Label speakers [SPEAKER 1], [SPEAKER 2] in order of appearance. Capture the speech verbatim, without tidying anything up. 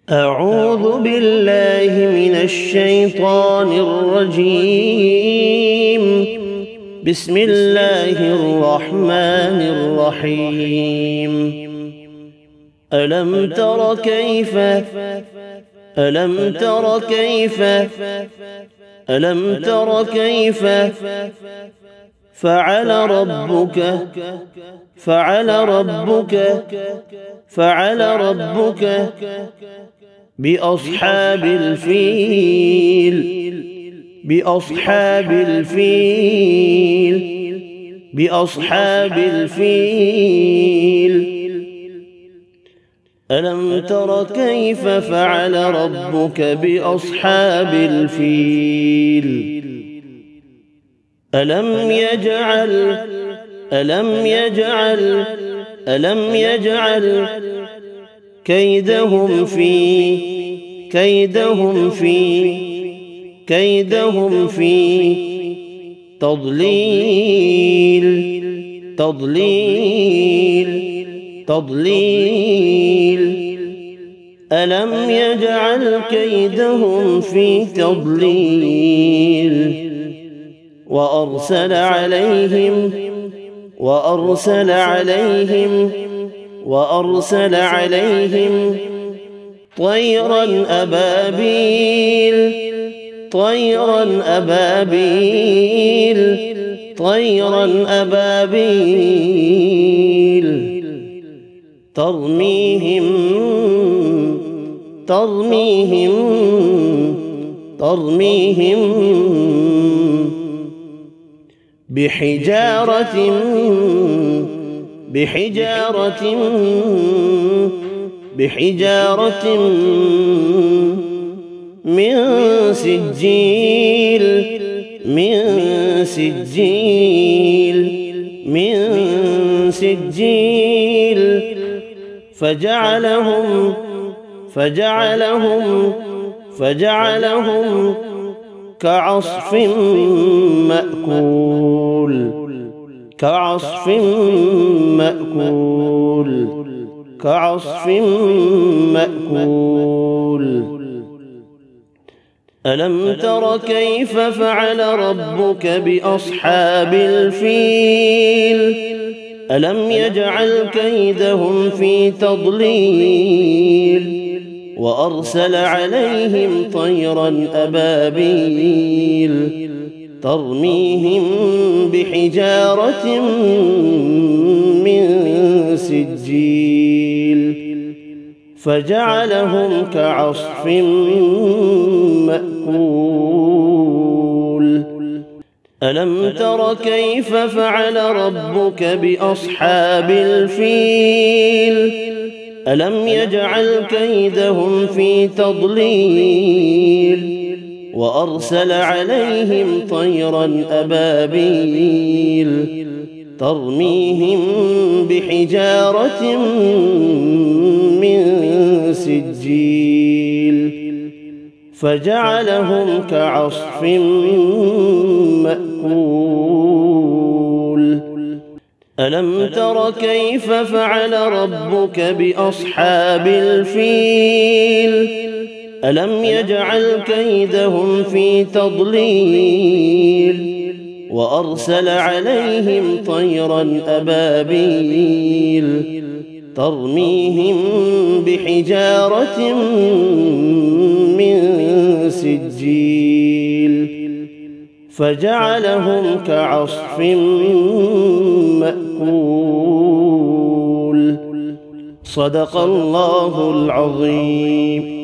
[SPEAKER 1] أعوذ بالله من الشيطان الرجيم. بسم الله الرحمن الرحيم. ألم تر كيف ألم تر كيف ألم تر كيف فعل ربك فعل ربك فعل ربك بأصحاب الفيل بأصحاب الفيل بأصحاب الفيل ألم تر كيف فعل ربك بأصحاب الفيل ألم يجعل ألم يجعل ألم يجعل كيدهم في كيدهم في كيدهم في تضليل تضليل تضليل ألم يجعل كيدهم في تضليل وأرسل عليهم وأرسل عليهم وأرسل عليهم طيرا أبابيل طيرا أبابيل طيرا أبابيل ترميهم ترميهم ترميهم بحجارة بحجارة بحجارة من سجيل من سجيل من سجيل فجعلهم فجعلهم فجعلهم كعصف مأكول كعصف مأكول كعصف مأكول ألم تر كيف فعل ربك بأصحاب الفيل ألم يجعل كيدهم في تضليل وأرسل عليهم طيرا أبابيل ترميهم بحجارة من سجيل فجعلهم كعصف مأكول ألم تر كيف فعل ربك بأصحاب الفيل ألم يجعل كيدهم في تضليل وأرسل عليهم طيرا أبابيل ترميهم بحجارة من سجيل فجعلهم كعصف مأكول ألم تر كيف فعل ربك بأصحاب الفيل ألم يجعل كيدهم في تضليل وأرسل عليهم طيرا أبابيل ترميهم بحجارة من سجيل فجعلهم كعصف مأكول صدق الله العظيم.